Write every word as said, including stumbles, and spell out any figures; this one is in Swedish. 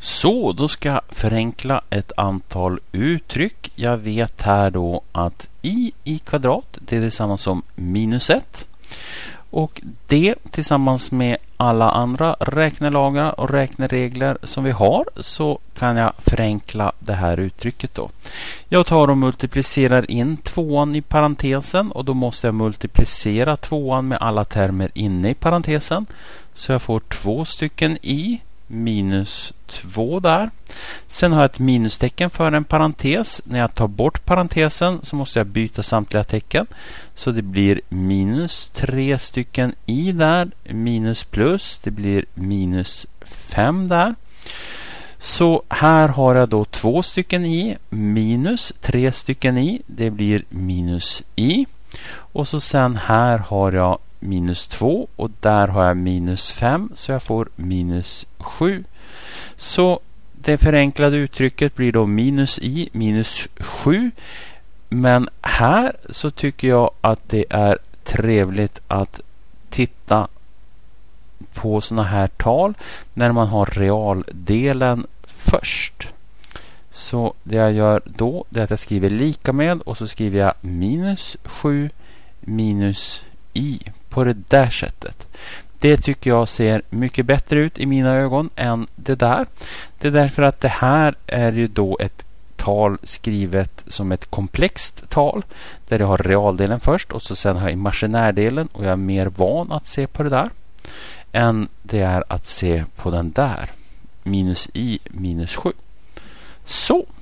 Så, då ska jag förenkla ett antal uttryck. Jag vet här då att i i kvadrat, det är detsamma som minus ett. Och det tillsammans med alla andra räknelagar och räkneregler som vi har, så kan jag förenkla det här uttrycket då. Jag tar och multiplicerar in tvåan i parentesen, och då måste jag multiplicera tvåan med alla termer inne i parentesen. Så jag får två stycken i minus två där. Sen har jag ett minustecken för en parentes. När jag tar bort parentesen så måste jag byta samtliga tecken. Så det blir minus tre stycken i där. Minus plus. Det blir minus fem där. Så här har jag då två stycken i. Minus tre stycken i. Det blir minus i. Och så sen här har jag minus två, och där har jag minus fem, så jag får minus sju. Så det förenklade uttrycket blir då minus i minus sju. Men här så tycker jag att det är trevligt att titta på såna här tal när man har realdelen först. Så det jag gör då, det är att jag skriver lika med, och så skriver jag minus sju minus i på det där sättet. Det tycker jag ser mycket bättre ut i mina ögon än det där. Det är därför att det här är ju då ett tal skrivet som ett komplext tal där jag har realdelen först och så sen har jag imaginärdelen, och jag är mer van att se på det där än det är att se på den där minus i minus sju. Så